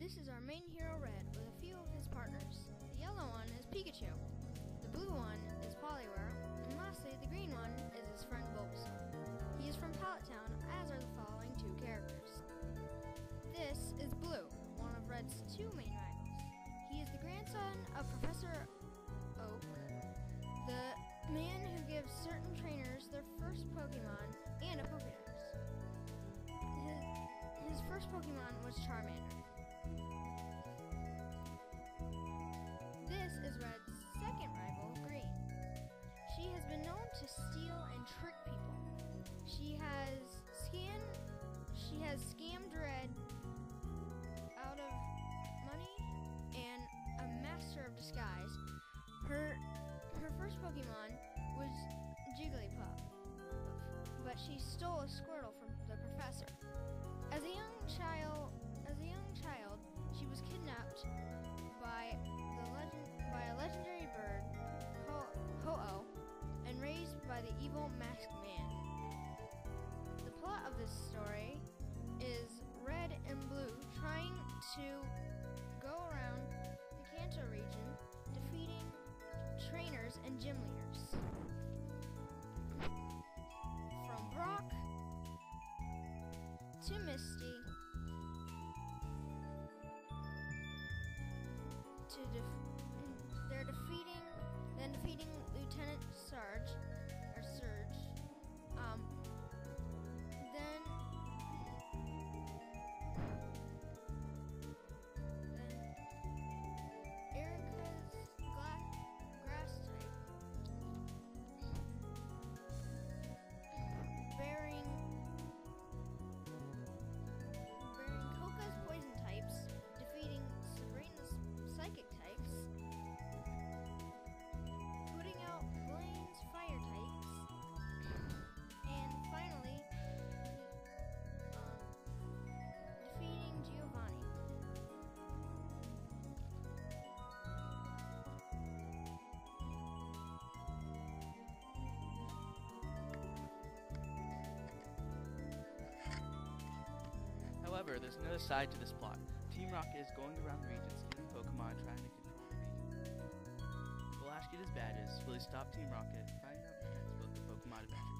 This is our main hero Red with a few of his partners. The yellow one is Pikachu, the blue one is Poliwhirl, and lastly the green one is his friend Bulbasaur. He is from Pallet Town, as are the following two characters. This is Blue, one of Red's two main rivals. He is the grandson of Professor Oak, the man who gives certain trainers their first Pokemon and a Pokédex. His first Pokemon was Charmander. This is Red's second rival, Green. She has been known to steal and trick people. She has scammed Red out of money and a master of disguise. Her first Pokemon was Jigglypuff, but she stole a Squirtle from the professor. As a young child, she was kidnapped by a legendary bird, Ho-Oh, and raised by the evil Masked Man. The plot of this story is Red and Blue trying to go around the Kanto region, defeating trainers and gym leaders. From Brock to Misty to defeating Lieutenant Surge. Then Erica's grass type, bearing Koka's poison types, defeating Sabrina's psychic types, putting out Blaine's fire types, and finally defeating Giovanni. However, there's another side to this plot. Team Rocket is going around the region stealing Pokemon trying to control the region. Will Ash get his badges? Will he stop Team Rocket? Find out next book of Pokemon Adventure.